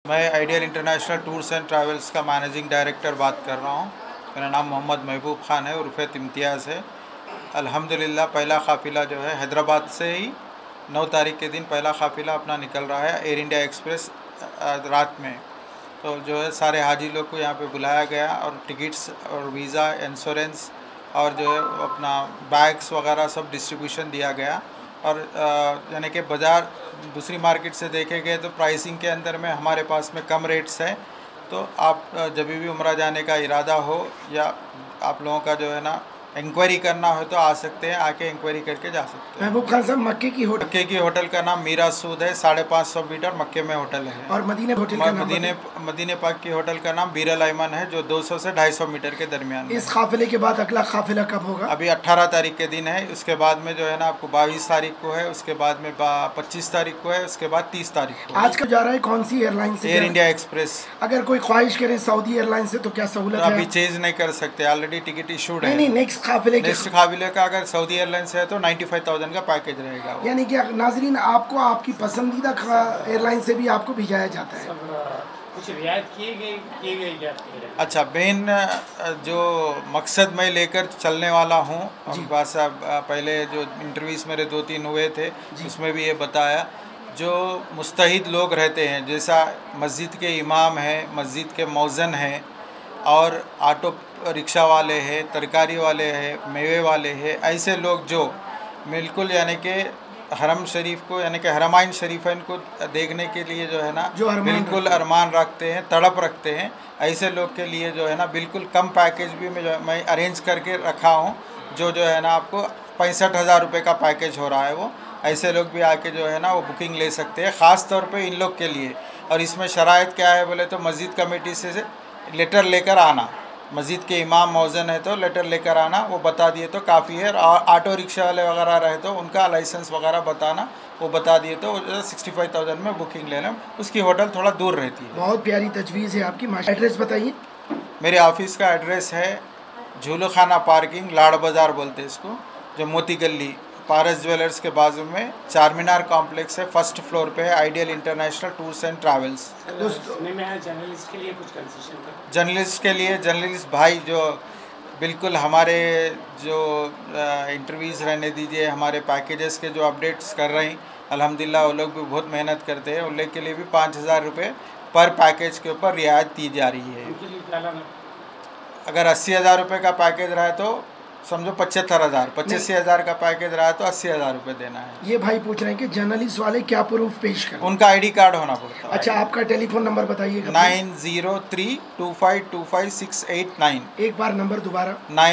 मैं ideal international tours and travels का managing director बात कर रहा हूँ। मेरा नाम मोहम्मद महबूब ख़ान है, उर्फ़ इम्तियाज़ है। अल्हम्दुलिल्लाह पहला क़ाफ़िला जो है हैदराबाद से ही 9 तारीख के दिन पहला क़ाफ़िला अपना निकल रहा है एयर इंडिया एक्सप्रेस रात में। तो जो है सारे हाजी लोग को यहाँ पे बुलाया गया और टिकट्स और वीज़ा, इंश्योरेंस और जो है अपना बैग्स वगैरह सब डिस्ट्रीब्यूशन दिया गया। और यानी कि बाज़ार दूसरी मार्केट से देखे गए तो प्राइसिंग के अंदर में हमारे पास में कम रेट्स है। तो आप जब भी उम्रा जाने का इरादा हो या आप लोगों का जो है ना इंक्वायरी करना हो तो आ सकते हैं, आके इंक्वायरी करके जा सकते हैं। महबूब खान साहब, मक्के की होटल का नाम मीरा सूद है, 550 मीटर मक्के में होटल है। और मदीने होटल का नाम मदीने पाक की होटल का नाम बीरल अयमन है, जो 200 से 250 मीटर के दरमियान। इस काफिले के बाद अगला काफिला कब होगा? अभी 18 तारीख के दिन है, उसके बाद में जो है ना आपको 22 तारीख को है, उसके बाद में 25 तारीख को है, उसके बाद 30 तारीख को। आज कब जा रहा है? कौन सी एयरलाइन से? Air India Express. अगर कोई ख्वाहिश करे सऊदी एयरलाइन से तो क्या सहूलत है? अभी चेंज नहीं कर सकते, ऑलरेडी टिकट इशूड है। नहीं, नेक्स्ट काफिले का अगर सऊदी एयरलाइन से है तो 95,000 का पैकेज रहेगा। यानी कि नाजरीन, आपको आपकी पसंदीदा एयरलाइन से भी आपको भिजाया जाता है। कुछ रियायत की गई? अच्छा बहन, जो मकसद मैं लेकर चलने वाला हूँ, और बस पहले जो इंटरव्यूज़ मेरे 2-3 हुए थे उसमें भी ये बताया, जो मुस्तहिद लोग रहते हैं, जैसा मस्जिद के इमाम हैं, मस्जिद के मौज़न हैं, और ऑटो रिक्शा वाले हैं, तरकारी वाले हैं, मेवे वाले हैं, ऐसे लोग जो बिल्कुल यानी कि हरम शरीफ को यानी कि हरमाइन शरीफैन को देखने के लिए जो है ना बिल्कुल अरमान रखते हैं, तड़प रखते हैं, ऐसे लोग के लिए जो है ना बिल्कुल कम पैकेज भी मैं अरेंज करके रखा हूँ, जो है ना आपको 65,000 रुपये का पैकेज हो रहा है। वो ऐसे लोग भी आके जो है ना वो बुकिंग ले सकते हैं, ख़ास तौर पे इन लोग के लिए। और इसमें शराइत क्या है बोले तो मस्जिद कमेटी से लेटर लेकर आना, मस्जिद के इमाम मौज़न है तो लेटर लेकर आना, वो बता दिए तो काफ़ी है। और ऑटो रिक्शा वाले वगैरह रहे तो उनका लाइसेंस वगैरह बताना, वो बता दिए तो 65,000 में बुकिंग ले लें। उसकी होटल थोड़ा दूर रहती है। बहुत प्यारी तजवीज़ है आपकी। एड्रेस बताइए। मेरे ऑफिस का एड्रेस है झूलो खाना पार्किंग, लाड़ बाज़ार बोलते हैं इसको, जो मोती गली पारस ज्वेलर्स के बाजू में चारमीनार कॉम्प्लेक्स है, फर्स्ट फ्लोर पे है ideal international tours and travels. Journalist के लिए कुछ कंसेशन कर? जर्नलिस्ट भाई जो बिल्कुल हमारे जो इंटरव्यूज़ रहने दीजिए, हमारे पैकेजेस के जो अपडेट्स कर रहे हैं, अल्हम्दुलिल्लाह वो लोग भी बहुत मेहनत करते हैं। उन लोग के लिए भी 5,000 रुपये पर पैकेज के ऊपर रियायत दी जा रही है। अगर 80,000 रुपये का पैकेज रहा तो समझो 75,000, 85,000 का पैकेज रहा तो 80,000 रुपये देना है। ये भाई पूछ रहे हैं कि जर्नलिस्ट वाले क्या प्रूफ पेश करें? उनका आईडी कार्ड होना पड़ता है। अच्छा, आपका टेलीफोन नंबर बताइएगा। 9032525689। एक बार नंबर दोबारा।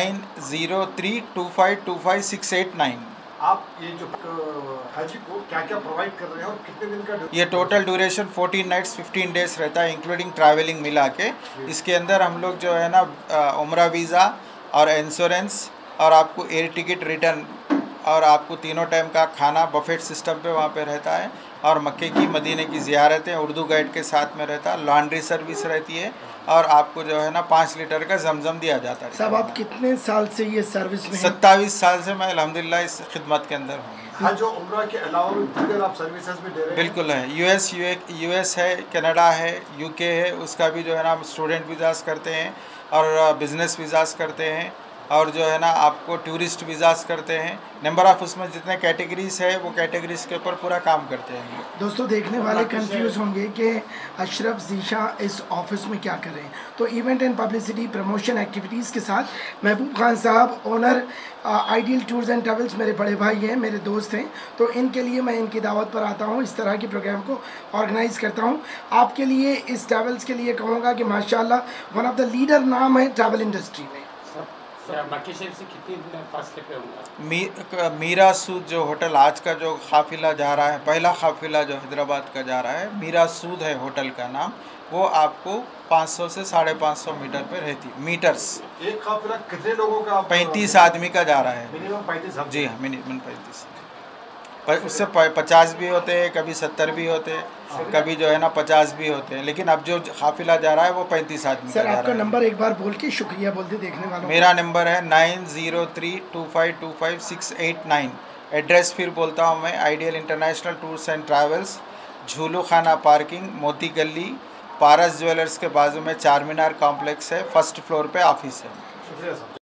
9032525689। आप ये जो हाजी को क्या क्या प्रोवाइड कर रहे हैं और कितने दिन का? ये टोटल ड्यूरेशन 14 नाइट्स 15 डेज़ रहता है, इंक्लूडिंग ट्रैवलिंग मिला के। इसके अंदर हम लोग जो है ना उम्रा वीज़ा और इंश्योरेंस और आपको एयर टिकट रिटर्न और आपको तीनों टाइम का खाना बफेट सिस्टम पे वहाँ पे रहता है, और मक्के की मदीने की ज़ियारतें उर्दू गाइड के साथ में रहता है, लॉन्ड्री सर्विस रहती है, और आपको जो है ना 5 लीटर का जमजम दिया जाता है। साहब, आप कितने साल से ये सर्विस में? 27 साल से मैं अल्हम्दुलिल्लाह इस खिदमत के अंदर हूँ। हाँ, जो उम्रा के अलावा दीगर आप सर्विसेज भी दे रहे हैं? बिल्कुल है। यूएस है, कनाडा है, यूके है, उसका भी जो है ना आप स्टूडेंट वीज़ास करते हैं और बिज़नेस वीज़ास करते हैं, और जो है ना आपको टूरिस्ट वीज़ास करते हैं। नंबर ऑफ़ उसमें जितने कैटेगरीज़ है वो कैटेगरीज़ के ऊपर पूरा काम करते हैं। दोस्तों, देखने वाले कंफ्यूज होंगे कि अशरफ ज़ीशा इस ऑफिस में क्या कर रहे हैं। तो event and publicity promotion activities के साथ महबूब खान साहब, owner ideal tours and travels, मेरे बड़े भाई हैं, मेरे दोस्त हैं। तो इनके लिए मैं इनकी दावत पर आता हूँ, इस तरह के प्रोग्राम को ऑर्गेनाइज़ करता हूँ। आपके लिए इस ट्रैवल्स के लिए कहूँगा कि माशाल्लाह वन ऑफ द लीडर नाम है ट्रैवल इंडस्ट्री में। मक्के शरीफ से कितनी फासले पे होगा? मीरा सूद जो होटल आज का जो काफ़िला जा रहा है, पहला काफ़िला जो हैदराबाद का जा रहा है, मीरा सूद है होटल का नाम, वो आपको 500 से 550 मीटर पे रहती मीटर्स। एक काफिला कितने लोगों का? 35 आदमी का जा रहा है। मिनिमम 35? जी हाँ, मिनिमम 35। उससे 50 भी होते हैं, कभी 70 भी होते हैं, कभी जो है ना 50 भी होते हैं, लेकिन अब जो काफिला जा रहा है वो 35 आदमी सर, आपका नंबर एक बार बोल के शुक्रिया बोलते देखने वालों। मेरा नंबर है 9032525689। एड्रेस फिर बोलता हूँ मैं, ideal international tours and travels, झूलो खाना पार्किंग, मोती गली, पारस ज्वेलर्स के बाजू में चार मीनार कॉम्प्लेक्स है, फर्स्ट फ्लोर पे ऑफिस है। शुक्रिया सर।